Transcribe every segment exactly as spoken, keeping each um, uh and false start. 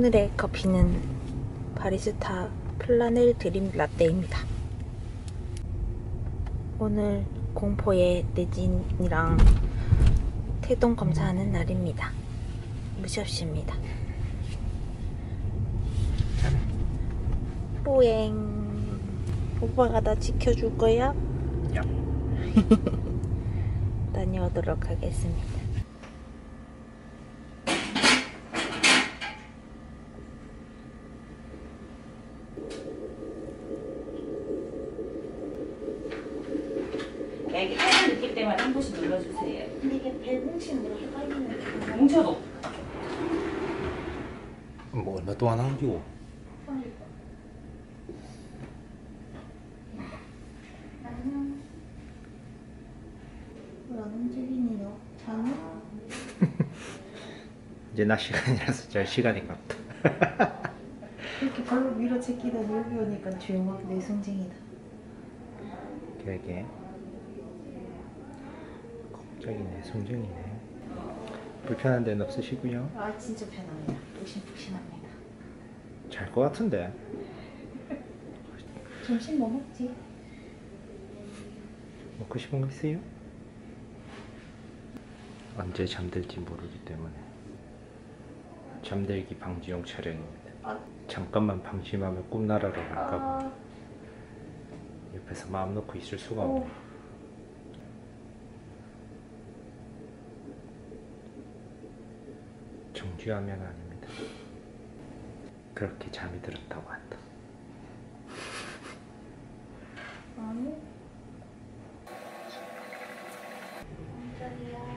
오늘의 커피는 바리스타 플라넬 드림 라떼입니다. 오늘 공포의 내진이랑 태동 검사하는 날입니다. 무시없습니다. 뿌엥. 오빠가 나 지켜줄 거야? 야. 다녀오도록 하겠습니다. 애기 팔을 느낄 때마다 한 번씩 눌러주세요. 근데 이게 배 뭉치는 거랑 헷갈리는데. 뭉쳐도. 뭐 얼마 동안 남기고? 안녕. 왜 안 움직이니요? 자나? 이제 낮 시간이라서 잘 시간이 같다. 이렇게 발로 밀어 제끼더니 여기 오니까 조용하게 내숭쟁이다. 그러게. 갑자기 내 송정이네. 불편한 데는 없으시고요. 아 진짜 편합니다. 푹신푹신합니다. 잘 것 같은데. 점심 뭐 먹지? 먹고 싶은 거 있어요? 언제 잠들지 모르기 때문에 잠들기 방지용 촬영입니다. 아. 잠깐만 방심하면 꿈나라로 갈까봐 아. 옆에서 마음 놓고 있을 수가 오. 없네. 정주하면 아닙니다. 그렇게 잠이 들었다고 한다. 아니. 깜짝이야.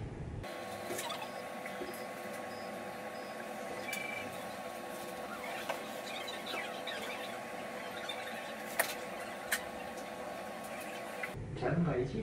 자는 거 아니지?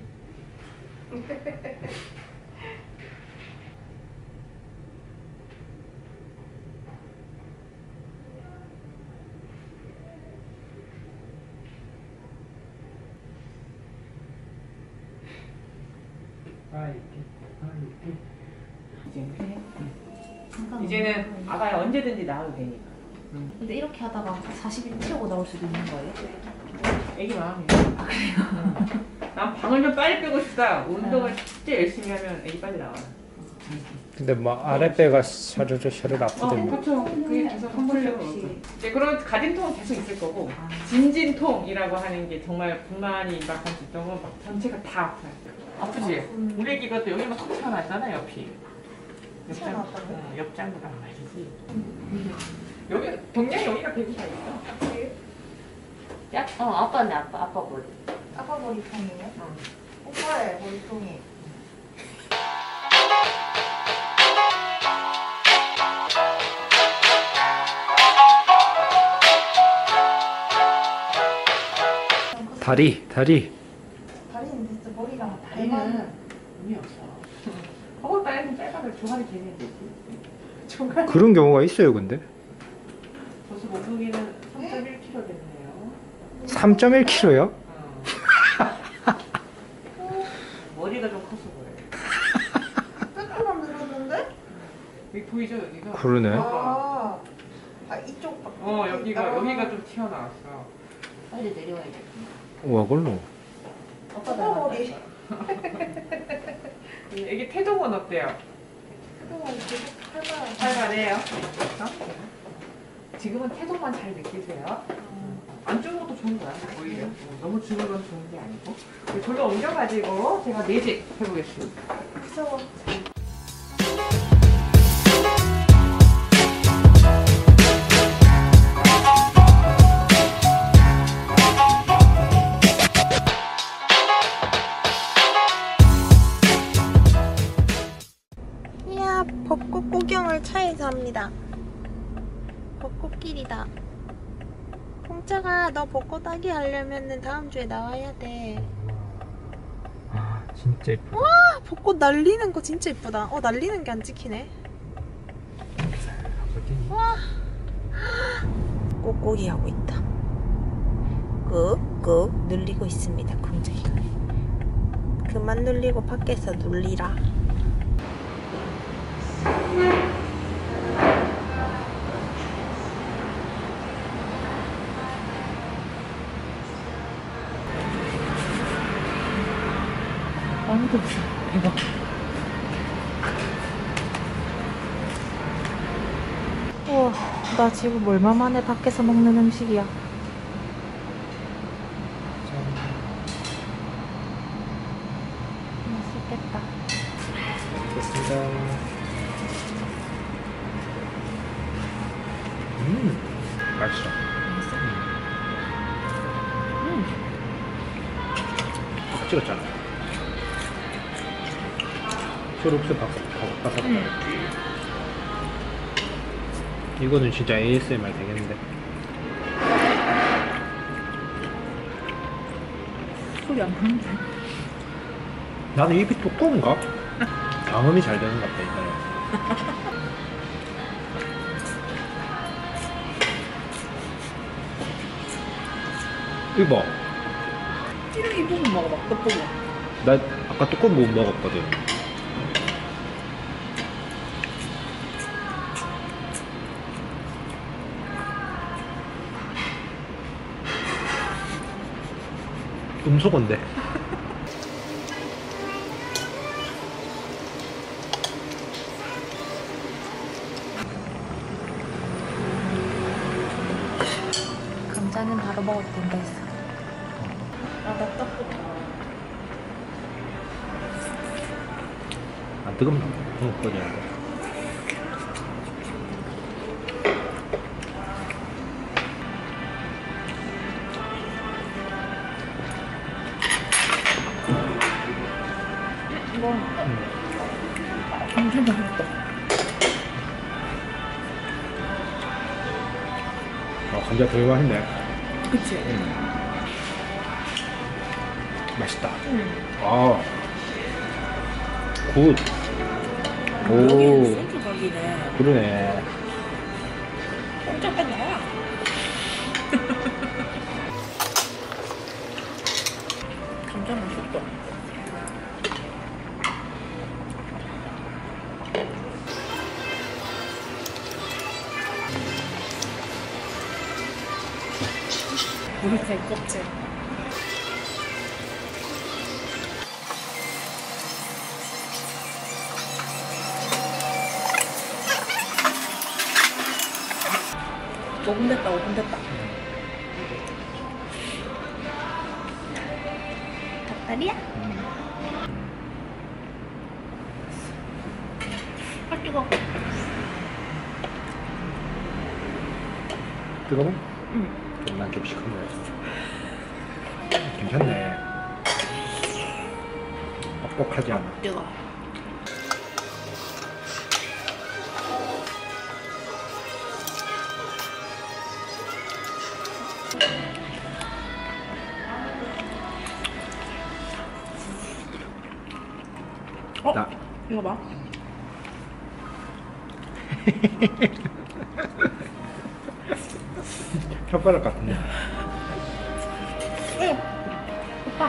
아 이렇게 아 이렇게 이제는 잠깐 이제는 먹는 아가야 언제든지 나와도 되니까. 근데 이렇게 하다가 사십 일 채우고 나올 수도 있는 거예요? 애기 마음이야. 아 그래요? 난 방을 좀 빨리 빼고 싶다. 운동을 진짜 열심히 하면 애기 빨리 나와. 근데 뭐 아랫배가 샤르르 샤르르 어, 아프던데. 그렇죠. 그게 계속 한 번씩 없이. 이제 그런 가진통은 계속 있을 거고 진진통이라고 하는 게 정말 분만이 임박한 진통은 막 전체가 다 아파요. 아프지? 음. 우리 애기가 또 여기만 턱 튀어나왔잖아 옆이. 튀어나왔다고요? 어, 옆장구란 말이지. 여기 동양이 여기가 배기 다 있어. 야? 어, 아빠네, 아빠, 아빠 머리. 아빠 머리통이에요? 어. 오빠의 머리통이. 다리 다리. 다리는 진짜 머리랑 다리는 발만. 의미 없어. 허벅 다리는 짧아서 조가리 개면 되지. 조가리. 그런 경우가 있어요 근데. 보수 몸무게는 삼 점 일 킬로그램 됐네요. 삼 점 일 킬로그램요? 어. 머리가 좀 커서 그래. 조금만 늘었는데? 여기 보이죠 여기가? 그러네. 아, 아 이쪽 밖에. 어 여기가 아. 여기가 좀 튀어나왔어. 빨리 내려와야겠다. 와 걸로. 아빠 오빠 머리. 애기 태동은 어때요? 그동안 계속 할만. 살만해요? 어? 지금은 태동만 잘 느끼세요. 안 주는 것도 좋은 거야 오히려. 어, 너무 주는 건 좋은 게 아니고. 돌로 옮겨가지고 제가 내직 해보겠습니다. 무서워. 이야, 벚꽃 구경을 차에서 합니다. 벚꽃길이다. 공짜가 너 벚꽃 따기 하려면은 다음 주에 나와야 돼. 아 진짜 예쁘다. 와, 벚꽃 날리는 거 진짜 예쁘다. 어, 날리는 게 안 찍히네. 와, 꾹꾹이 하고 있다. 꾹꾹 눌리고 있습니다. 공짜이가. 그만 눌리고 밖에서 눌리라. 빵도 대박. 우와, 나 지금 얼마 만에 밖에서 먹는 음식이야. 맛있겠다. 됐습니다. 음, 맛있어. 음. 딱 찍었잖아. 초록색 바삭바삭. 음. 이거는 진짜 에이에스엠알 되겠는데. 소리 안 나는데. 나는 입이 두꺼운가? 방음이 잘 되는 것 같다, 이거는. 이거 이름 이 부분 먹어봐. 끝부분. 나 아까 두꺼운 부분 먹었거든. 음소건데. 감자는 바로 먹어도 된다 했어. 아, 답답하다. 안 뜨겁나? 응, 꺼져야 돼. 이거 응. 완전 맛있다. 아, 감자 되게 맛있네. 그치? 응. 맛있다. 응. 아, 굿. 여기는 오, 소주 각이네. 그러네. 공짜 뺐나야? 감자 맛있다. 우리 배 껍질. 오 분 됐다, 오 분 됐다. 닭다리야? 아, 뜨거워. 뜨거워? 응. 난 좀 시큼해. 괜찮네. 뻑뻑하지 않아. 뜨거워. 어? 나. 이거 봐. 혓바닥 같은데. 응. 오빠.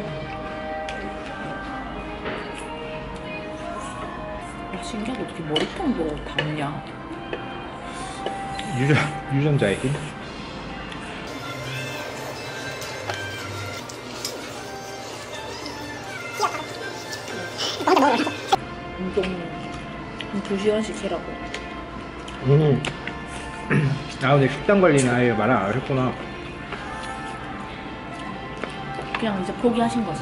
야, 신기하게 어떻게 머리통도 닿냐? 유전, 유전자의 힘? 운동 두 시간씩 해라고. 음. 아, 근데 식단 관리는 아예 말 안 하셨구나. 그냥 이제 포기하신 거지.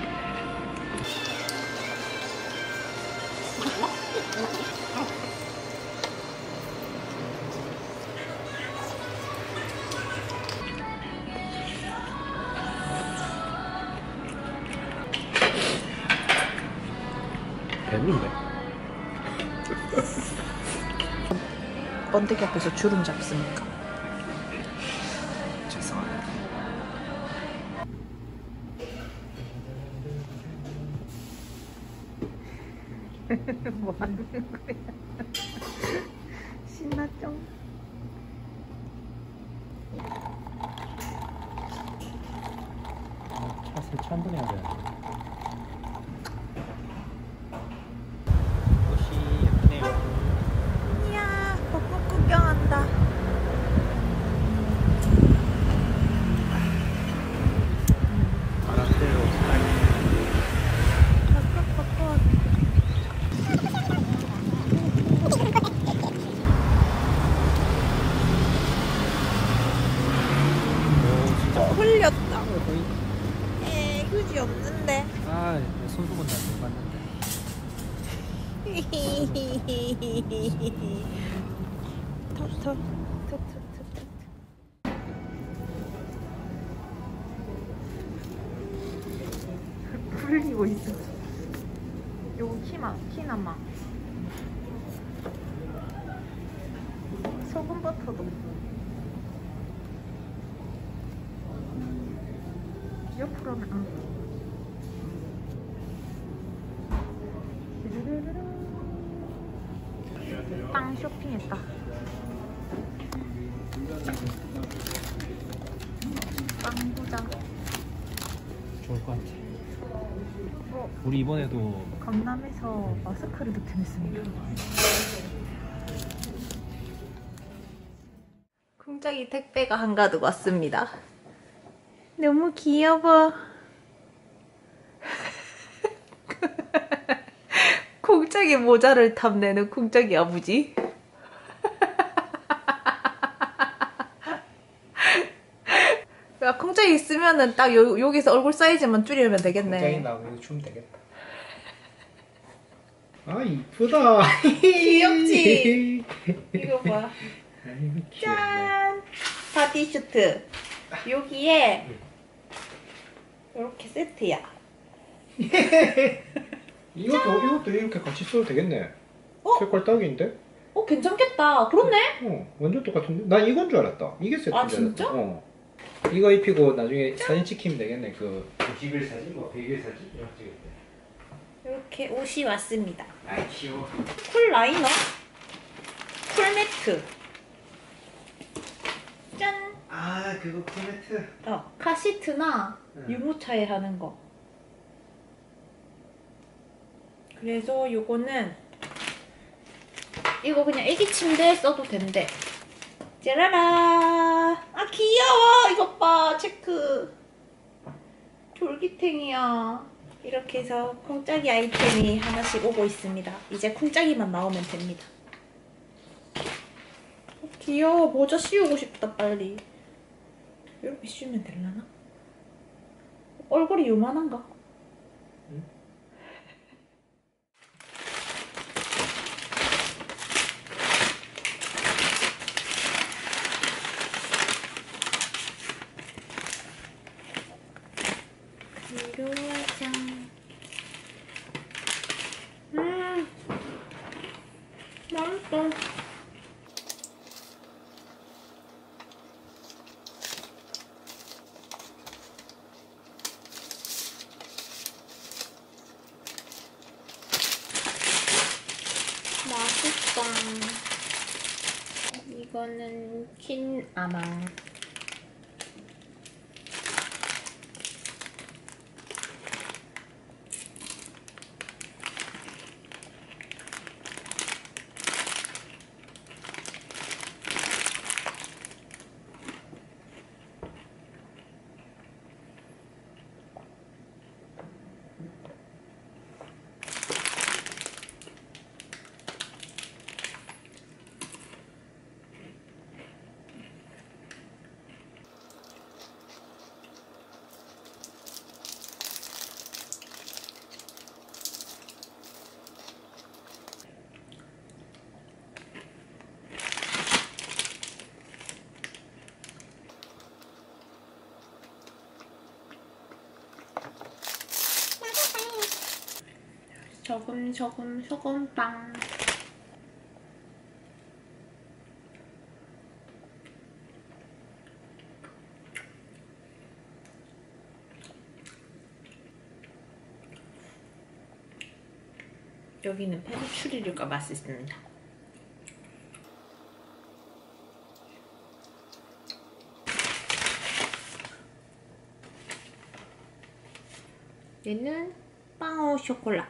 됐는데. 번데기 앞에서 주름 잡습니까? 죄송합니다. 뭐 하는 거야? 신났죠? 차 세차 한 번 해야 돼. 옷이 예쁘네요. 이야, 벚꽃 구경한다. 알았어요. 없는데. 아, 손수건 나못 봤는데. 턱턱 턱턱턱. 불리고 있어. 요거 키마 키나마. 소금 버터도. 옆으로 하면 응. 빵 쇼핑했다. 빵 부자. 좋을 것 같아. 어, 우리 이번에도 강남에서 마스크를 득템했습니다. 쿵짝이 택배가 한가득 왔습니다. 너무 귀여워. 쿵짝이 모자를 탐내는 쿵짝이 아버지. 야, 쿵짝이 있으면은 딱 요, 여기서 얼굴 사이즈만 줄이면 되겠네. 굉장히 나오면 주면 되겠다. 아, 이쁘다. 귀엽지? 이거 봐. 아이고, 귀엽네. 짠! 바디슈트. 여기에 이렇게 세트야. 이것도, 이것도 이렇게 같이 써도 되겠네. 어? 색깔 딱인데? 어, 괜찮겠다. 그렇네? 어, 완전 똑같은데? 난 이건 줄 알았다. 이게 세트인 아, 줄 알았다. 진짜? 어. 이거 입히고 나중에 사진 찍히면 되겠네. 그 구십일 사진, 뭐 백일 사진 이런 거 찍을 때. 이렇게 옷이 왔습니다. 아, 귀여워. 쿨 라이너, 쿨 매트. 짠! 아, 그거 코메트. 어, 카시트나 응. 유모차에 하는 거. 그래서 요거는 이거 그냥 애기 침대에 써도 된대. 짜라라. 아, 귀여워. 이것 봐. 체크. 졸기탱이야. 이렇게 해서 쿵짝이 아이템이 하나씩 오고 있습니다. 이제 쿵짝이만 나오면 됩니다. 어, 귀여워. 모자 씌우고 싶다, 빨리. 이렇게 씌우면 되려나? 얼굴이 요만한가? 응? 위로와장. 음, 맛있어. 맛있어. 이거는 킨아망. 조금 조금 소금빵. 여기는 페리추리류가 맛있습니다. 얘는 빵오 쇼콜라.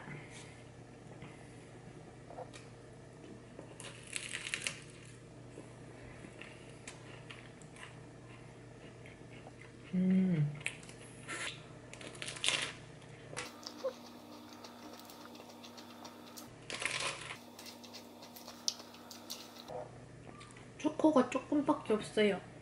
음. 초코가 조금밖에 없어요.